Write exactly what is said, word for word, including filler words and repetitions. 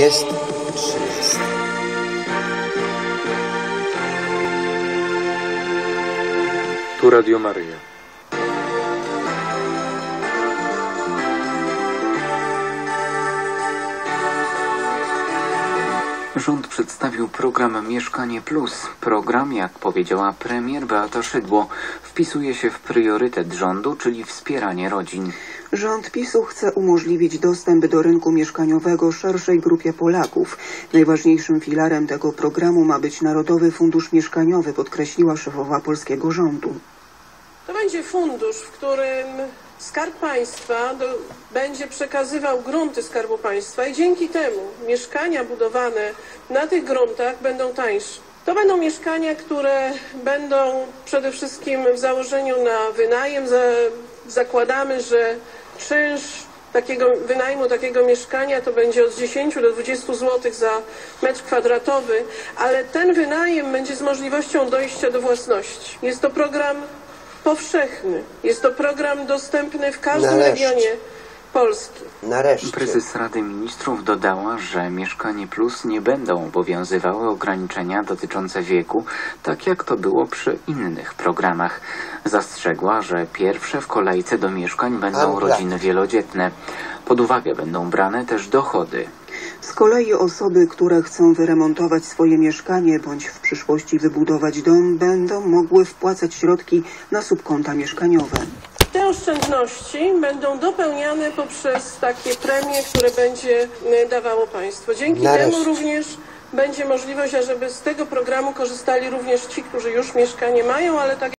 Jest trzynaста. Tu Radio Maryja. Rząd przedstawił program Mieszkanie Plus. Program, jak powiedziała premier Beata Szydło, wpisuje się w priorytet rządu, czyli wspieranie rodzin. Rząd PiSu chce umożliwić dostęp do rynku mieszkaniowego szerszej grupie Polaków. Najważniejszym filarem tego programu ma być Narodowy Fundusz Mieszkaniowy, podkreśliła szefowa polskiego rządu. To będzie fundusz, w którym Skarb Państwa do, będzie przekazywał grunty Skarbu Państwa i dzięki temu mieszkania budowane na tych gruntach będą tańsze. To będą mieszkania, które będą przede wszystkim w założeniu na wynajem. Za, zakładamy, że czynsz takiego wynajmu takiego mieszkania to będzie od dziesięciu do dwudziestu złotych za metr kwadratowy, ale ten wynajem będzie z możliwością dojścia do własności. Jest to program powszechny. Jest to program dostępny w każdym Nareszcie. regionie Polski. Nareszcie. Prezes Rady Ministrów dodała, że Mieszkanie Plus nie będą obowiązywały ograniczenia dotyczące wieku, tak jak to było przy innych programach. Zastrzegła, że pierwsze w kolejce do mieszkań będą rodziny wielodzietne. Pod uwagę będą brane też dochody. Z kolei osoby, które chcą wyremontować swoje mieszkanie bądź w przyszłości wybudować dom, będą mogły wpłacać środki na subkonta mieszkaniowe. Te oszczędności będą dopełniane poprzez takie premie, które będzie dawało państwo. Dzięki Nareszcie. temu również będzie możliwość, ażeby z tego programu korzystali również ci, którzy już mieszkanie mają, ale tak